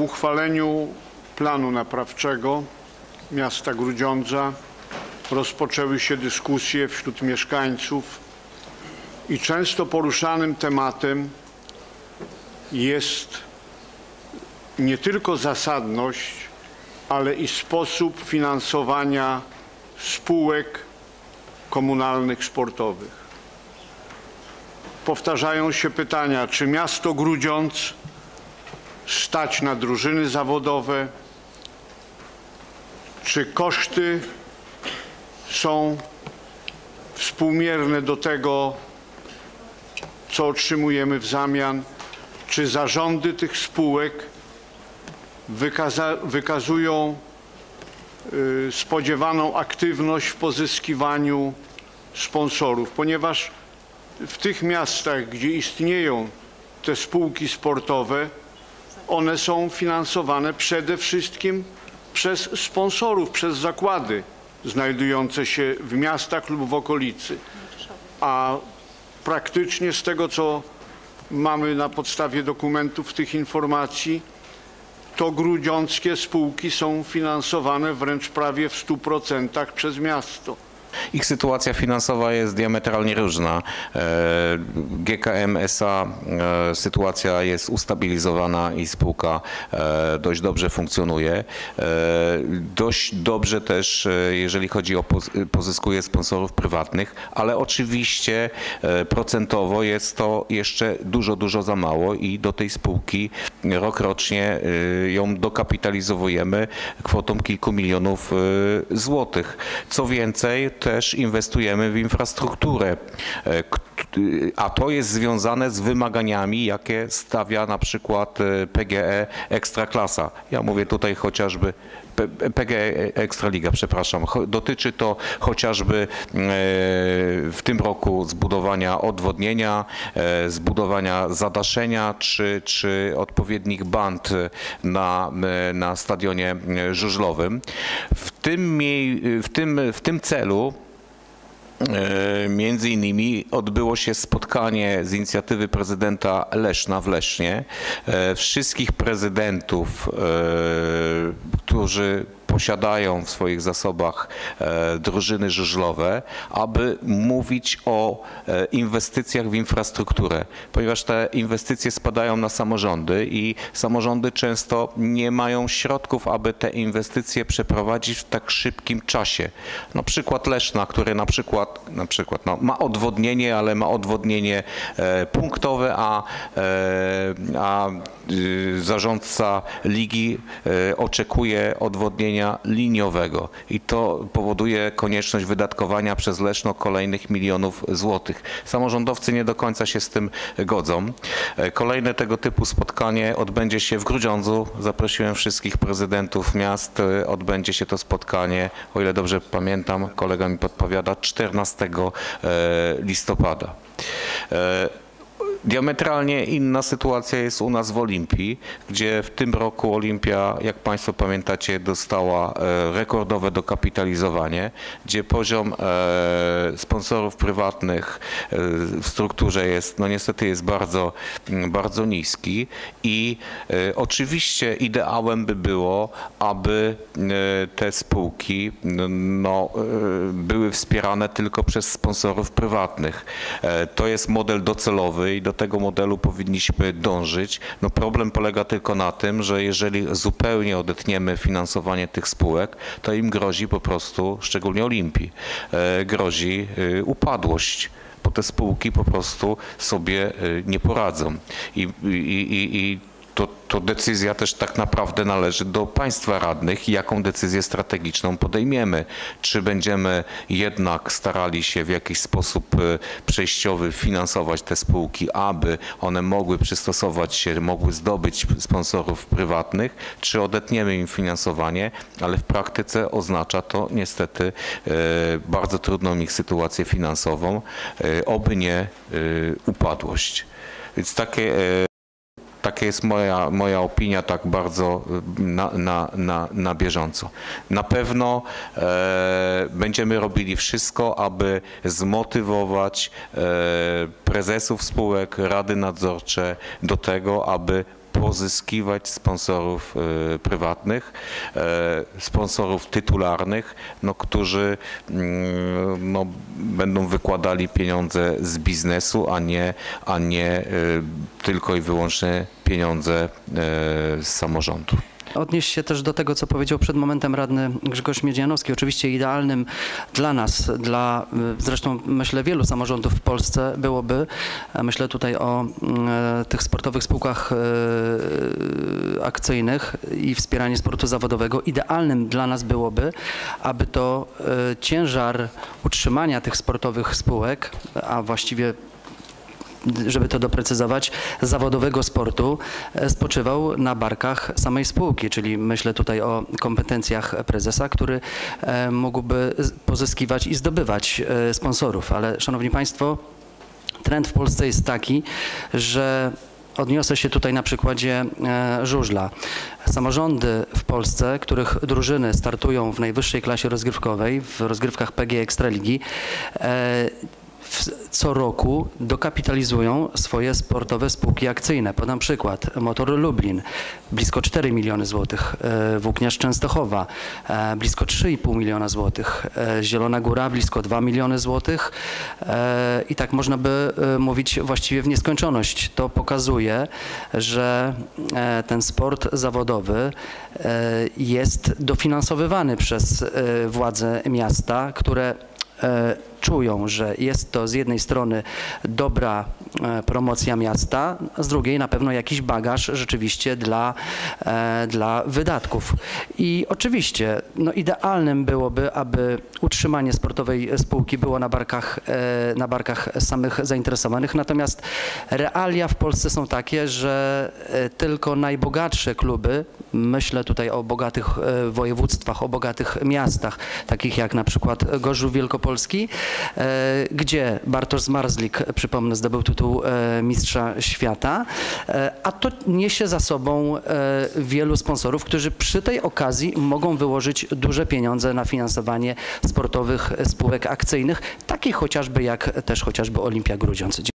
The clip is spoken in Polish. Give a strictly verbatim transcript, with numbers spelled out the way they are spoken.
uchwaleniu planu naprawczego miasta Grudziądza rozpoczęły się dyskusje wśród mieszkańców i często poruszanym tematem jest nie tylko zasadność, ale i sposób finansowania spółek komunalnych sportowych. Powtarzają się pytania, czy miasto Grudziądz stać na drużyny zawodowe, czy koszty są współmierne do tego, co otrzymujemy w zamian, czy zarządy tych spółek wykaza wykazują y, spodziewaną aktywność w pozyskiwaniu sponsorów, ponieważ w tych miastach, gdzie istnieją te spółki sportowe, one są finansowane przede wszystkim przez sponsorów, przez zakłady znajdujące się w miastach lub w okolicy. A praktycznie z tego, co mamy na podstawie dokumentów tych informacji, to grudziąckie spółki są finansowane wręcz prawie w stu procentach przez miasto. Ich sytuacja finansowa jest diametralnie różna. G K M S A sytuacja jest ustabilizowana i spółka dość dobrze funkcjonuje. Dość dobrze też, jeżeli chodzi o pozyskuje sponsorów prywatnych, ale oczywiście procentowo jest to jeszcze dużo, dużo za mało i do tej spółki rokrocznie ją dokapitalizowujemy kwotą kilku milionów złotych. Co więcej, też inwestujemy w infrastrukturę, a to jest związane z wymaganiami, jakie stawia na przykład P G E Ekstraklasa. Ja mówię tutaj chociażby P G E Ekstraliga, przepraszam. Dotyczy to chociażby w tym roku zbudowania odwodnienia, zbudowania zadaszenia czy, czy odpowiednich band na, na stadionie żużlowym. W tym, w tym, w tym celu między innymi odbyło się spotkanie z inicjatywy prezydenta Leszna w Lesznie. Wszystkich prezydentów, którzy posiadają w swoich zasobach drużyny żużlowe, aby mówić o inwestycjach w infrastrukturę, ponieważ te inwestycje spadają na samorządy i samorządy często nie mają środków, aby te inwestycje przeprowadzić w tak szybkim czasie. Na przykład Leszna, który na przykład, na przykład no, ma odwodnienie, ale ma odwodnienie punktowe, a, a zarządca ligi oczekuje odwodnienia liniowego i to powoduje konieczność wydatkowania przez Leszno kolejnych milionów złotych. Samorządowcy nie do końca się z tym godzą. Kolejne tego typu spotkanie odbędzie się w Grudziądzu. Zaprosiłem wszystkich prezydentów miast. Odbędzie się to spotkanie, o ile dobrze pamiętam, kolega mi podpowiada, czternastego listopada. Diametralnie inna sytuacja jest u nas w Olimpii, gdzie w tym roku Olimpia, jak Państwo pamiętacie, dostała rekordowe dokapitalizowanie, gdzie poziom sponsorów prywatnych w strukturze jest, no niestety jest bardzo, bardzo niski i oczywiście ideałem by było, aby te spółki no, były wspierane tylko przez sponsorów prywatnych. To jest model docelowy i do tego modelu powinniśmy dążyć. No problem polega tylko na tym, że jeżeli zupełnie odetniemy finansowanie tych spółek, to im grozi po prostu, szczególnie Olimpii, grozi upadłość, bo te spółki po prostu sobie nie poradzą. I, i, i, i to, to decyzja też tak naprawdę należy do państwa radnych, jaką decyzję strategiczną podejmiemy. Czy będziemy jednak starali się w jakiś sposób przejściowy finansować te spółki, aby one mogły przystosować się, mogły zdobyć sponsorów prywatnych, czy odetniemy im finansowanie, ale w praktyce oznacza to niestety bardzo trudną ich sytuację finansową, oby nie upadłość. Więc takie Taka jest moja, moja opinia tak bardzo na, na, na, na bieżąco. Na pewno e, będziemy robili wszystko, aby zmotywować e, prezesów spółek, rady nadzorcze do tego, aby pozyskiwać sponsorów e, prywatnych, e, sponsorów tytularnych, no, którzy mm, no, będą wykładali pieniądze z biznesu, a nie, a nie e, tylko i wyłącznie pieniądze e, z samorządu. Odnieść się też do tego, co powiedział przed momentem radny Grzegorz Miedzianowski. Oczywiście idealnym dla nas, dla zresztą myślę wielu samorządów w Polsce byłoby, myślę tutaj o e, tych sportowych spółkach e, akcyjnych i wspieranie sportu zawodowego. Idealnym dla nas byłoby, aby to e, ciężar utrzymania tych sportowych spółek, a właściwie żeby to doprecyzować, zawodowego sportu spoczywał na barkach samej spółki, czyli myślę tutaj o kompetencjach prezesa, który mógłby pozyskiwać i zdobywać sponsorów. Ale szanowni państwo, trend w Polsce jest taki, że odniosę się tutaj na przykładzie żużla. Samorządy w Polsce, których drużyny startują w najwyższej klasie rozgrywkowej, w rozgrywkach P G Ekstraligi, co roku dokapitalizują swoje sportowe spółki akcyjne. Podam przykład. Motor Lublin blisko cztery miliony złotych, Włókniarz Częstochowa blisko trzy i pół miliona złotych, Zielona Góra blisko dwa miliony złotych i tak można by mówić właściwie w nieskończoność. To pokazuje, że ten sport zawodowy jest dofinansowywany przez władze miasta, które czują, że jest to z jednej strony dobra promocja miasta, a z drugiej na pewno jakiś bagaż rzeczywiście dla, dla wydatków. I oczywiście no idealnym byłoby, aby utrzymanie sportowej spółki było na barkach, na barkach samych zainteresowanych, natomiast realia w Polsce są takie, że tylko najbogatsze kluby, myślę tutaj o bogatych województwach, o bogatych miastach, takich jak na przykład Gorzów Wielkopolski, gdzie Bartosz Zmarzlik, przypomnę, zdobył tytuł mistrza świata, a to niesie za sobą wielu sponsorów, którzy przy tej okazji mogą wyłożyć duże pieniądze na finansowanie sportowych spółek akcyjnych, takich chociażby jak też chociażby Olimpia Grudziądz.